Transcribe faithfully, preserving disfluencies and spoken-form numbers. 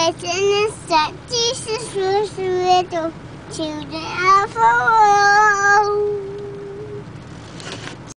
Listen and step Jesus was little children of the world.